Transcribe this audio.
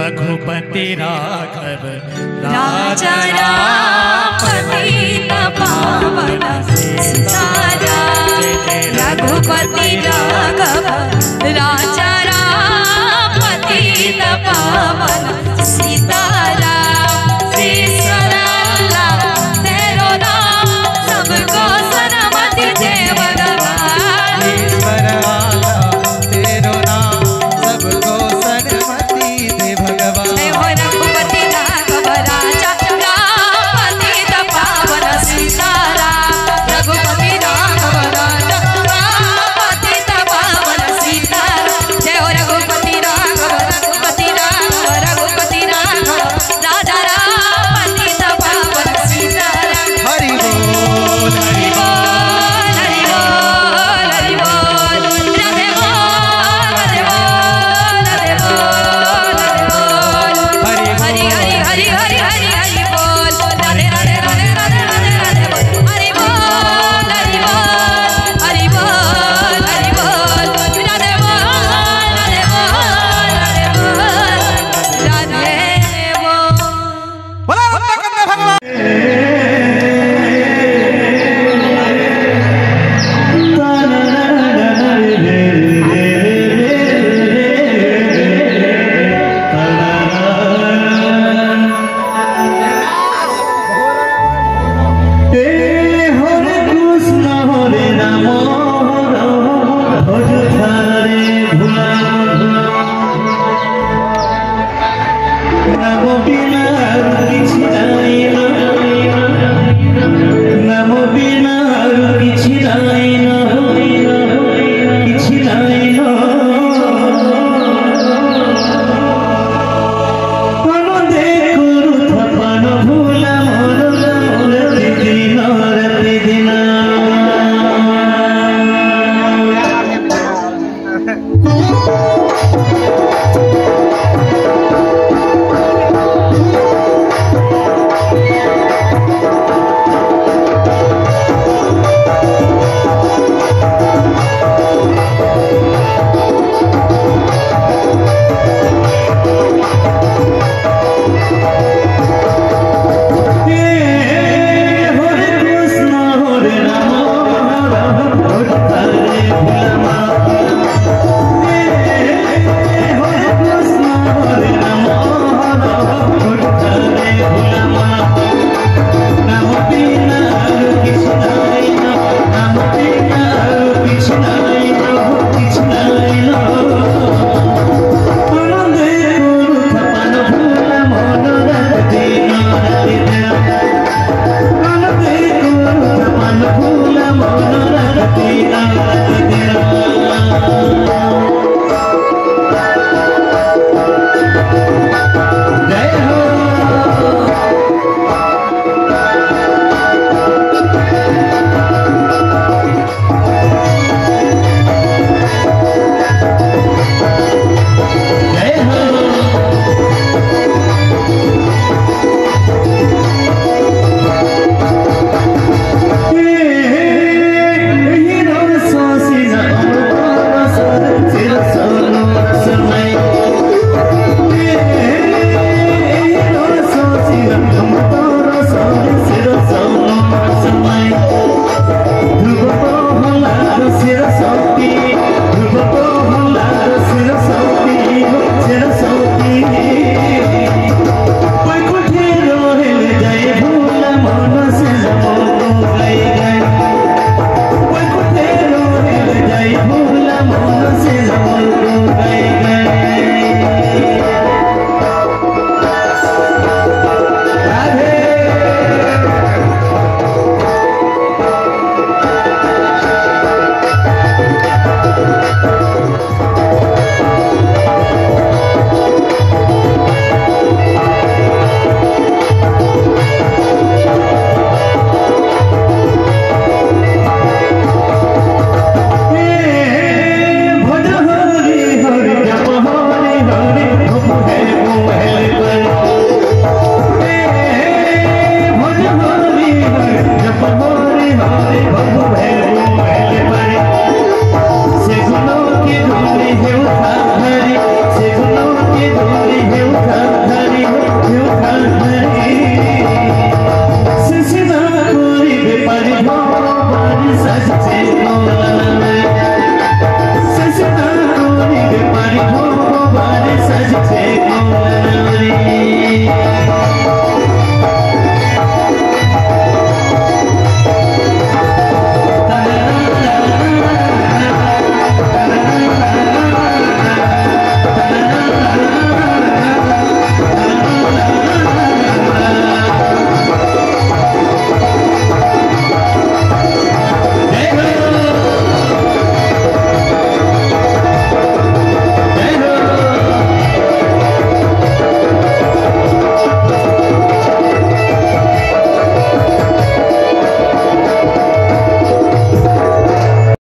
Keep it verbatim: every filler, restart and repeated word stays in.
रघुपति राघव राजा राम पतित पावन सीताराम। रघुपति राघव राजा राम पतित पावन सीताराम। ईश्वरा तेरो नाम सबको सन्मति दे भगवान। ईश्वरा तेरो नाम सबको सन्मति दे भगवान। जय हो रघुपति राघव राजा राम पतित पावन सीताराम। रघुपति राघव राजा राम पतित पावन सीताराम। जय हो रघुपति राघव रघुपति राघव रघुपति राघव राजा राम पतित पावन सीताराम। हरि बोल हरि बोल हरि बोल हरि बोल राधे बोल राधे बोल राधे बोल राधे बोल हरि हरि हरि हरि हरि हरि बोल राधे राधे राधे राधे राधे राधे बोल हरि बोल हरि बोल हरि बोल हरि बोल राधे बोल राधे बोल राधे बोल राधे बोल। बोला रत्नाकंद भगवान। Oh